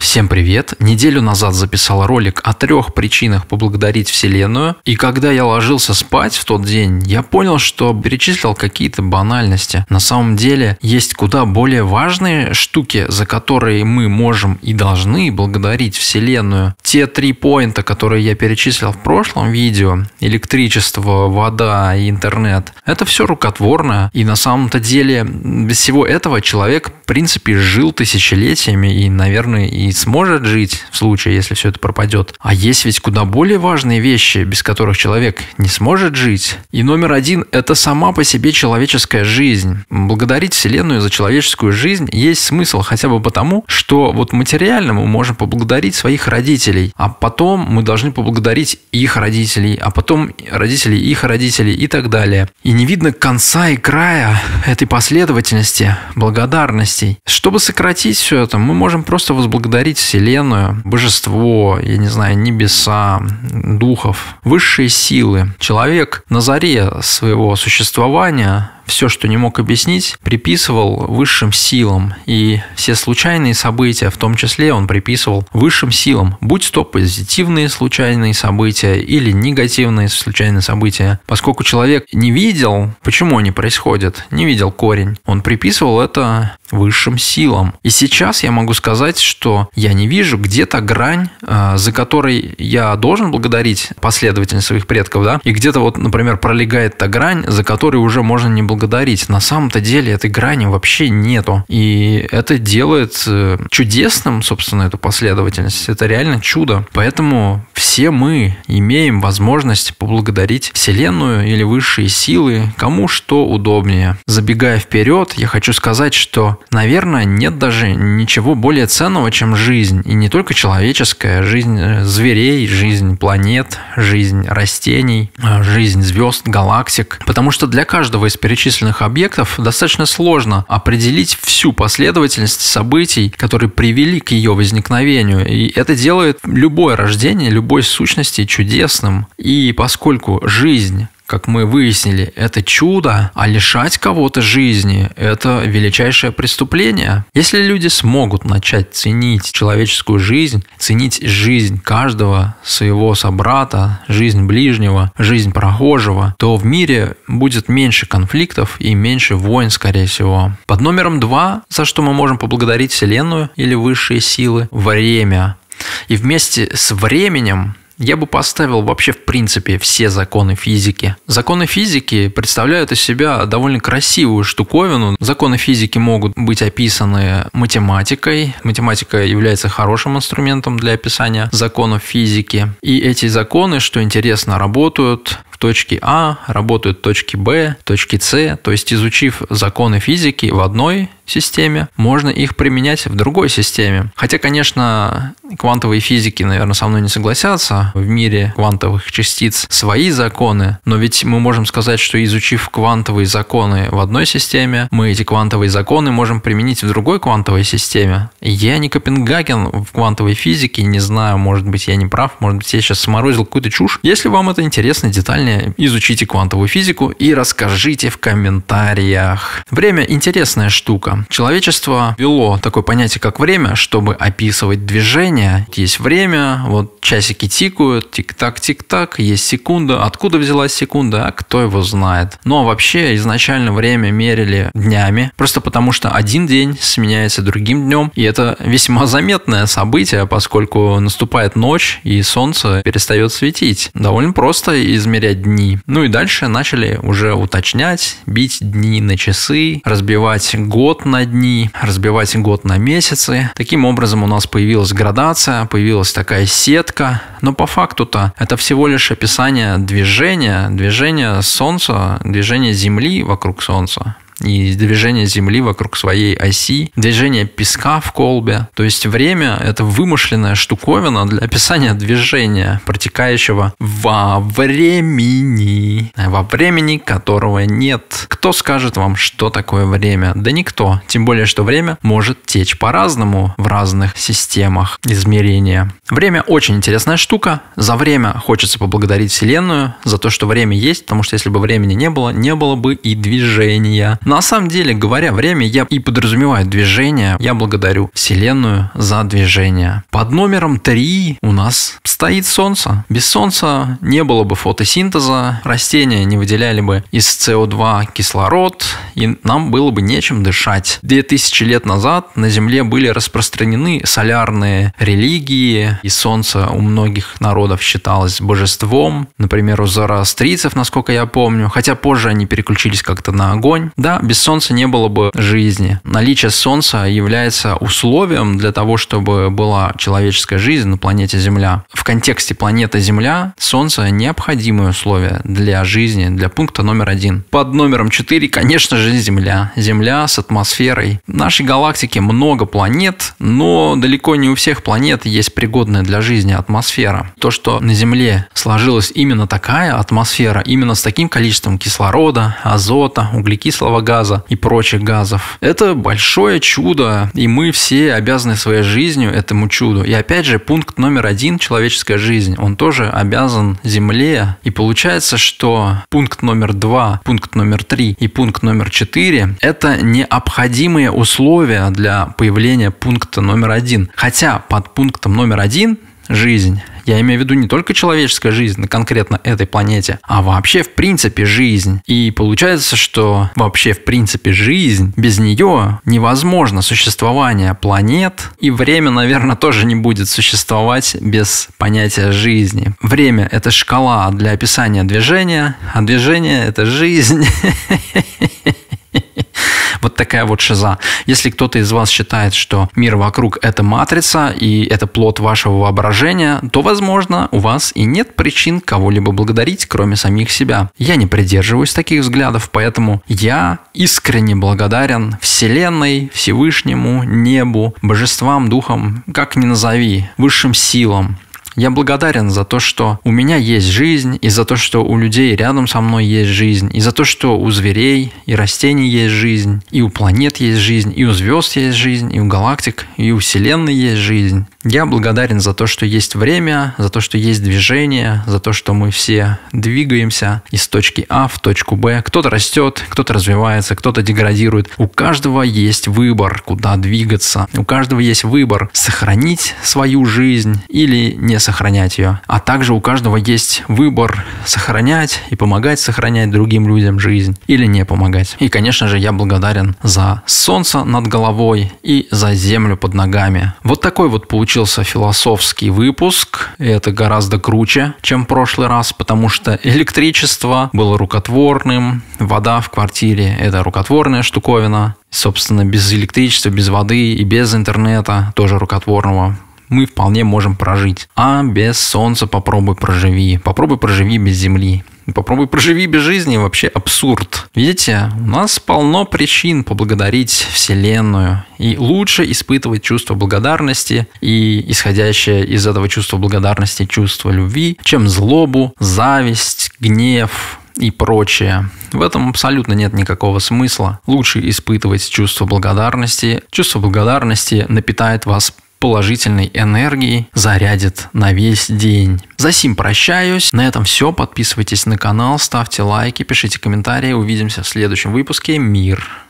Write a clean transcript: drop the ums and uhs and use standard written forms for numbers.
Всем привет! Неделю назад записал ролик о 3 причинах поблагодарить Вселенную. И когда я ложился спать в тот день, я понял, что перечислил какие-то банальности. На самом деле есть куда более важные штуки, за которые мы можем и должны благодарить Вселенную. Те 3 поинта, которые я перечислил в прошлом видео, электричество, вода и интернет, это все рукотворно. И на самом-то деле без всего этого человек в принципе жил тысячелетиями и, наверное, и сможет жить в случае, если все это пропадет. А есть ведь куда более важные вещи, без которых человек не сможет жить. И номер 1 – это сама по себе человеческая жизнь. Благодарить Вселенную за человеческую жизнь есть смысл хотя бы потому, что вот материально мы можем поблагодарить своих родителей, а потом мы должны поблагодарить их родителей, а потом родителей их родителей и так далее. И не видно конца и края этой последовательности благодарностей. Чтобы сократить все это, мы можем просто возблагодарить Вселенную, божество, я не знаю, небеса, духов, высшие силы. Человек на заре своего существования все, что не мог объяснить, приписывал высшим силам. И все случайные события, в том числе, он приписывал высшим силам. Будь то позитивные случайные события или негативные случайные события. Поскольку человек не видел, почему они происходят, не видел корень, он приписывал это высшим силам. И сейчас я могу сказать, что я не вижу где-то грань, за которой я должен благодарить последовательно своих предков, да, и где-то вот, например, пролегает та грань, за которой уже можно не благодарить. На самом-то деле этой грани вообще нету. И это делает чудесным, собственно, эту последовательность. Это реально чудо. Поэтому все мы имеем возможность поблагодарить Вселенную или высшие силы, кому что удобнее. Забегая вперед, я хочу сказать, что, наверное, нет даже ничего более ценного, чем жизнь. И не только человеческая, жизнь зверей, жизнь планет, жизнь растений, жизнь звезд, галактик. Потому что для каждого из перечисленных объектов достаточно сложно определить всю последовательность событий, которые привели к ее возникновению. И это делает любое рождение, любой сущности чудесным. И поскольку жизнь, как мы выяснили, это чудо, а лишать кого-то жизни – это величайшее преступление. Если люди смогут начать ценить человеческую жизнь, ценить жизнь каждого своего собрата, жизнь ближнего, жизнь прохожего, то в мире будет меньше конфликтов и меньше войн, скорее всего. Под номером 2, за что мы можем поблагодарить Вселенную или высшие силы – время. И вместе с временем я бы поставил вообще в принципе все законы физики. Законы физики представляют из себя довольно красивую штуковину. Законы физики могут быть описаны математикой. Математика является хорошим инструментом для описания законов физики. И эти законы, что интересно, работают в точке А, работают в точке Б, в точке С. То есть, изучив законы физики в одной системе, можно их применять в другой системе. Хотя, конечно, квантовые физики, наверное, со мной не согласятся. В мире квантовых частиц свои законы, но ведь мы можем сказать, что изучив квантовые законы в одной системе, мы эти квантовые законы можем применить в другой квантовой системе. Я не Копенгаген в квантовой физике, не знаю, может быть, я не прав, может быть, я сейчас сморозил какую-то чушь. Если вам это интересно, детальнее изучите квантовую физику и расскажите в комментариях. Время – интересная штука. Человечество ввело такое понятие, как время, чтобы описывать движение. Есть время, вот часики тикают, тик-так, тик-так, есть секунда. Откуда взялась секунда, а кто его знает. Но вообще изначально время мерили днями, просто потому что один день сменяется другим днем, и это весьма заметное событие, поскольку наступает ночь, и солнце перестает светить. Довольно просто измерять дни. Ну и дальше начали уже уточнять, бить дни на часы, разбивать год на дни, разбивать год на месяцы. Таким образом у нас появилась градация, появилась такая сетка. Но по факту-то это всего лишь описание движения Солнца, движения Земли вокруг Солнца. И движение Земли вокруг своей оси, движение песка в колбе. То есть время – это вымышленная штуковина для описания движения, протекающего во времени, которого нет. Кто скажет вам, что такое время? Да никто. Тем более, что время может течь по-разному в разных системах измерения. Время – очень интересная штука. За время хочется поблагодарить Вселенную, за то, что время есть, потому что если бы времени не было бы и движения. На самом деле, говоря время, я и подразумеваю движение. Я благодарю Вселенную за движение. Под номером 3 у нас стоит Солнце. Без Солнца не было бы фотосинтеза, растения не выделяли бы из СО2 кислород, и нам было бы нечем дышать. 2000 лет назад на Земле были распространены солярные религии, и Солнце у многих народов считалось божеством. Например, у зороастрийцев, насколько я помню, хотя позже они переключились как-то на огонь. Да, без Солнца не было бы жизни. Наличие Солнца является условием для того, чтобы была человеческая жизнь на планете Земля. В контексте планеты Земля Солнце – необходимое условие для жизни, для пункта номер 1. Под номером 4, конечно же, Земля. Земля с атмосферой. В нашей галактике много планет, но далеко не у всех планет есть пригодная для жизни атмосфера. То, что на Земле сложилась именно такая атмосфера, именно с таким количеством кислорода, азота, углекислого газа и прочих газов, это большое чудо, и мы все обязаны своей жизнью этому чуду. И опять же, пункт номер 1, человеческая жизнь, он тоже обязан Земле. И получается, что пункт номер 2, пункт номер 3 и пункт номер 4 – это необходимые условия для появления пункта номер 1. Хотя под пунктом номер 1 жизнь. Я имею в виду не только человеческая жизнь на конкретно этой планете, а вообще в принципе жизнь. И получается, что вообще в принципе жизнь, без нее невозможно существование планет, и время, наверное, тоже не будет существовать без понятия жизни. Время – это шкала для описания движения, а движение – это жизнь. Вот такая вот шиза. Если кто-то из вас считает, что мир вокруг – это матрица и это плод вашего воображения, то, возможно, у вас и нет причин кого-либо благодарить, кроме самих себя. Я не придерживаюсь таких взглядов, поэтому я искренне благодарен Вселенной, Всевышнему, небу, божествам, духам, как ни назови, высшим силам. Я благодарен за то, что у меня есть жизнь, и за то, что у людей рядом со мной есть жизнь, и за то, что у зверей и растений есть жизнь, и у планет есть жизнь, и у звезд есть жизнь, и у галактик, и у Вселенной есть жизнь. Я благодарен за то, что есть время, за то, что есть движение, за то, что мы все двигаемся из точки А в точку Б. Кто-то растет, кто-то развивается, кто-то деградирует. У каждого есть выбор, куда двигаться. У каждого есть выбор сохранить свою жизнь или не сохранять ее. А также у каждого есть выбор сохранять и помогать сохранять другим людям жизнь или не помогать. И, конечно же, я благодарен за солнце над головой и за землю под ногами. Вот такой вот получился философский выпуск. И это гораздо круче, чем в прошлый раз, потому что электричество было рукотворным, вода в квартире – это рукотворная штуковина. Собственно, без электричества, без воды и без интернета, тоже рукотворного, мы вполне можем прожить. А без солнца попробуй проживи. Попробуй проживи без земли. Попробуй проживи без жизни. Вообще абсурд. Видите, у нас полно причин поблагодарить Вселенную. И лучше испытывать чувство благодарности и исходящее из этого чувства благодарности чувство любви, чем злобу, зависть, гнев и прочее. В этом абсолютно нет никакого смысла. Лучше испытывать чувство благодарности. Чувство благодарности напитает вас положительной энергией, зарядит на весь день. За сим прощаюсь. На этом все. Подписывайтесь на канал, ставьте лайки, пишите комментарии. Увидимся в следующем выпуске. Мир.